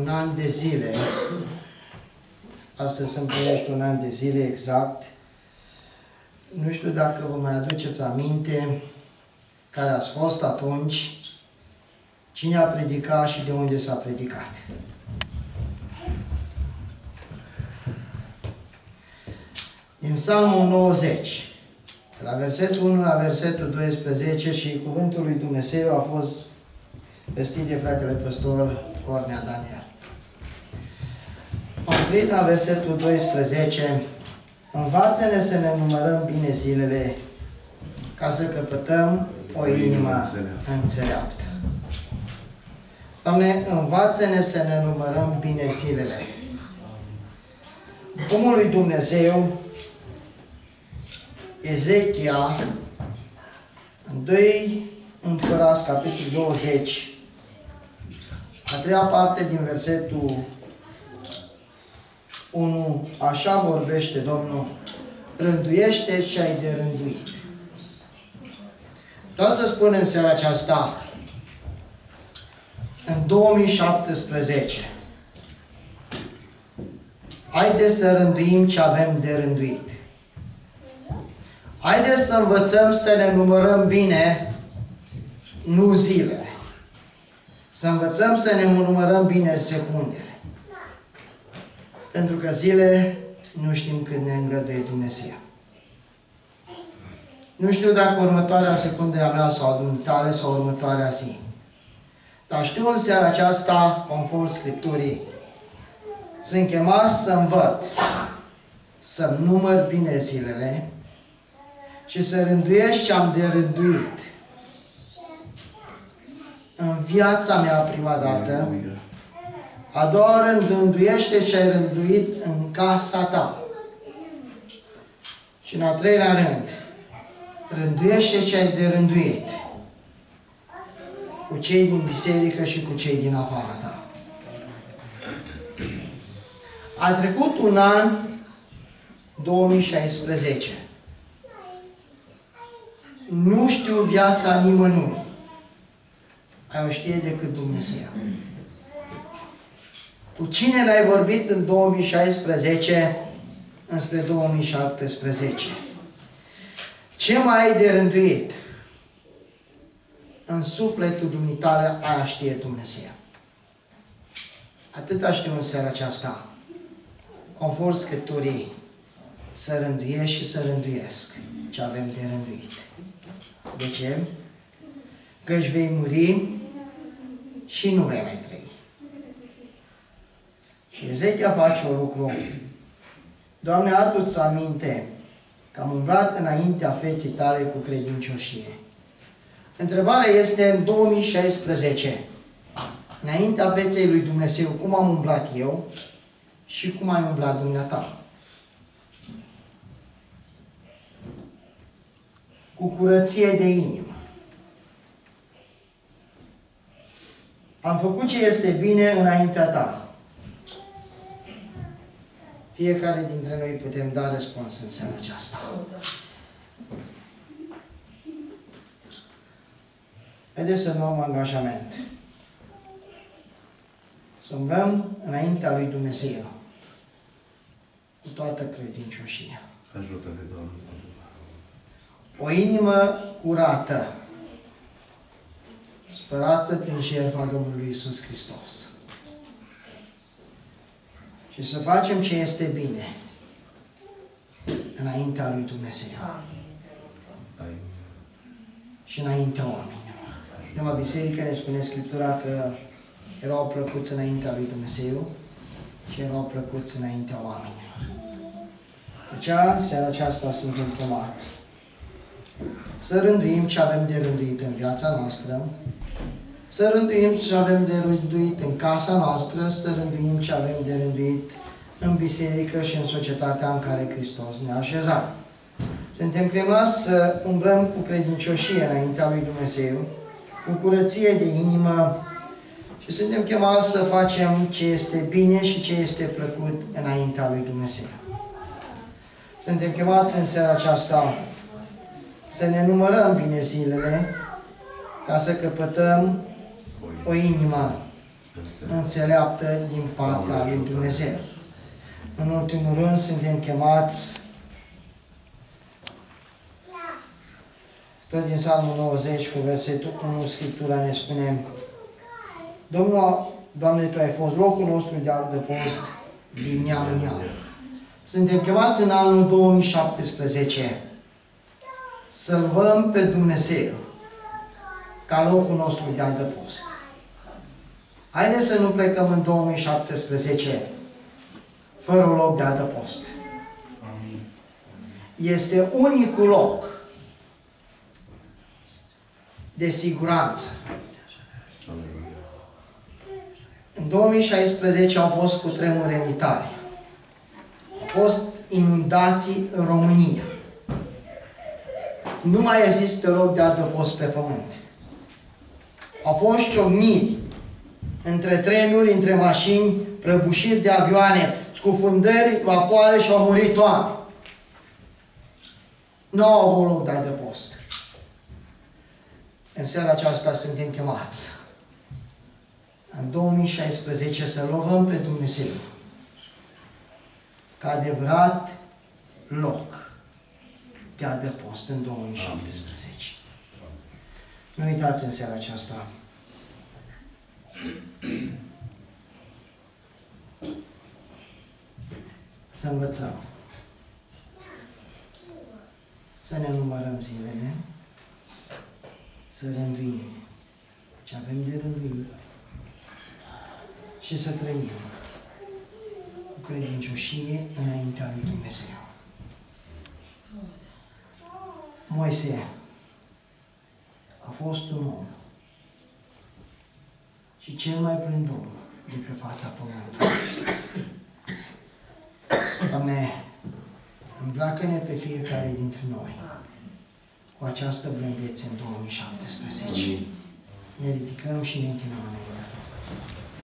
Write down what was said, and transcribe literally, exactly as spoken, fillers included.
un an de zile. Astăzi se împlinește un an de zile exact. Nu știu dacă vă mai aduceți aminte care ați fost atunci, cine a predicat și de unde s-a predicat. Din Psalmul nouăzeci, de la versetul unu la versetul doisprezece, și cuvântul lui Dumnezeu a fost vestit de fratele păstor Cornea Daniel. Oprit la versetul doisprezece, învață-ne să ne numărăm bine zilele, ca să căpătăm o inimă înțeleaptă. Doamne, învață-ne să ne numărăm bine zilele. Omul lui Dumnezeu, Ezechia, în doi Împărați, capitolul douăzeci, a treia parte din versetul unu, așa vorbește Domnul, rânduiește ce ai de rânduit. Vreau să spun în seara aceasta, în două mii șaptesprezece, haideți să rânduim ce avem de rânduit. Haideți să învățăm să ne numărăm bine, nu zilele. Să învățăm să ne numărăm bine secundele. Pentru că zile nu știm când ne îngăduie Dumnezeu. Nu știu dacă următoarea secundă a mea sau a dumitale sau următoarea zi. Dar știu în seara aceasta, conform Scripturii, sunt chemat să învăț, să-mi număr bine zilele și să rânduiesc ce am de rânduit în viața mea prima dată. A doua rând, rânduiește ce ai rânduit în casa ta. Și în a treilea rând, rânduiește ce ai de rânduit cu cei din biserică și cu cei din afara ta. A trecut un an, două mii șaisprezece. Nu știu viața nimănui. Ai o știe decât Dumnezeu. Cu cine n-ai vorbit în două mii șaisprezece înspre două mii șaptesprezece? Ce mai ai de rânduit? În sufletul dumitale, aia știe Dumnezeu. Atâta știu în seara aceasta. Conform Scripturii, să rânduiesc și să rânduiesc ce avem de rânduit. De ce? Că își vei muri și nu vei mai trăi. Și Ezechia face un lucru. Doamne, adu-ți aminte că am umblat înaintea feței tale cu credincioșie. Întrebarea este, în două mii șaisprezece, înaintea feței lui Dumnezeu, cum am umblat eu și cum ai umblat dumneata? Cu curăție de inimă. Am făcut ce este bine înaintea ta. Fiecare dintre noi putem da răspuns în seara aceasta. Haideți să luăm angajament. Să umblăm înaintea lui Dumnezeu cu toată credincioșia. Ajută-ne, Doamne. O inimă curată, spărată prin jertfa Domnului Iisus Hristos. Și să facem ce este bine înaintea lui Dumnezeu. Amin. Și înaintea oamenilor. Prima biserică ne spune Scriptura că erau plăcuți înaintea lui Dumnezeu și erau plăcuți înaintea oamenilor. Deci, în seara aceasta suntem chemați să rânduim ce avem de rânduit în viața noastră, să rânduim ce avem de rânduit în casa noastră, să rânduim ce avem de rânduit în biserică și în societatea în care Hristos ne-a așezat. Suntem chemați să umblăm cu credincioșie înaintea lui Dumnezeu, cu curăție de inimă și suntem chemați să facem ce este bine și ce este plăcut înaintea lui Dumnezeu. Suntem chemați în seara aceasta să ne numărăm bine zilele ca să căpătăm o inimă înțeleaptă din partea lui Dumnezeu. În ultimul rând, suntem chemați, tot din Psalmul nouăzeci, cu versetul unu, Scriptura ne spune: Domnul, Doamne, Tu ai fost locul nostru de adăpost din neam în neam. Suntem chemați în anul două mii șaptesprezece să lăudăm pe Dumnezeu ca locul nostru de adăpost. Haideți să nu plecăm în două mii șaptesprezece fără un loc de adăpost. Este unicul loc de siguranță. În două mii șaisprezece au fost cutremure în Italia. Au fost inundații în România. Nu mai există loc de adăpost pe pământ. Au fost ciocniri între trenuri, între mașini, prăbușiri de avioane, scufundări, vapoare și au murit oameni. Nu au avut loc de adăpost. În seara aceasta suntem chemați în două mii șaisprezece să lăudăm pe Dumnezeu ca adevărat loc de adăpost în două mii șaptesprezece. Nu uitați în seara aceasta să învățăm, să ne numărăm zilele, să rânduim ce avem de rânduit și să trăim cu credincioșie înaintea lui Dumnezeu. Moise a fost un om și cel mai blând om de pe fața pământului. Doamne, îmbracă-ne pe fiecare dintre noi cu această blândețe în două mii șaptesprezece. Ne ridicăm și ne închinăm înaintea Ta.